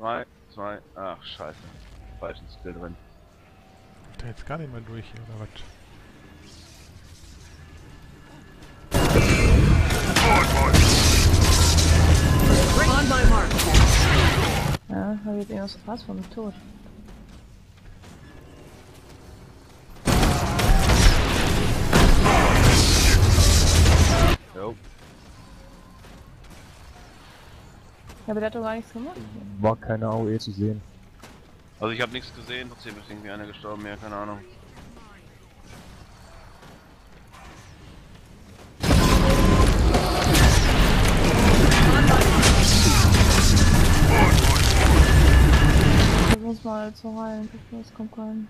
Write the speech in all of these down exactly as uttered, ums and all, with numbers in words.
drei, zwei, ach scheiße. Falschen Skill drin. Der jetzt gar nicht mehr durch hier, oder was? On my mark. Ja, hab ich jetzt irgendwas verpasst vom Tod. Jo. Ja, aber der hat doch gar nichts gemacht. War keine A O E zu sehen. Also ich habe nichts gesehen, trotzdem ist irgendwie einer gestorben, ja, keine Ahnung. Ich muss mal zu heilen, das kommt rein.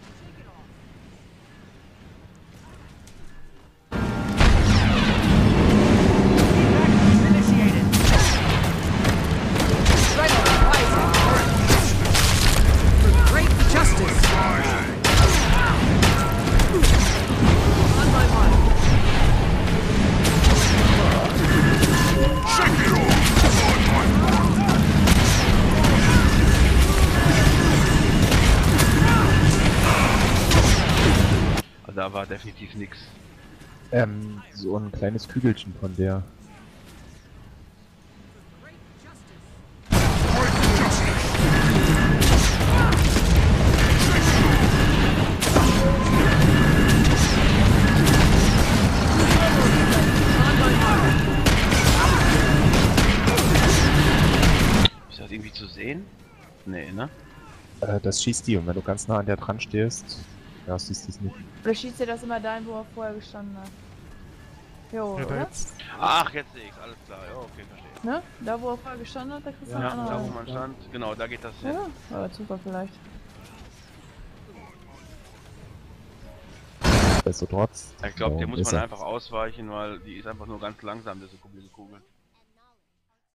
Da war definitiv nix. Ähm, so ein kleines Kügelchen von der. Ist das irgendwie zu sehen? Nee, ne? Äh, das schießt die und wenn du ganz nah an der dran stehst, ja, siehst du es nicht. Oder schießt ihr das immer dahin, wo er vorher gestanden hat? Jo, Ja, da oder? jetzt. Ach, jetzt sehe ich's, alles klar. Ja, okay, verstehe. Ne? Da, wo er vorher gestanden hat, da kriegst du Ja, einen da wo anderen. man stand, genau, da geht das hin. Ja, aber Zufall vielleicht. Nichtsdestotrotz. Ich glaube, ja, der muss ist man er. einfach ausweichen, weil die ist einfach nur ganz langsam, diese Kugel.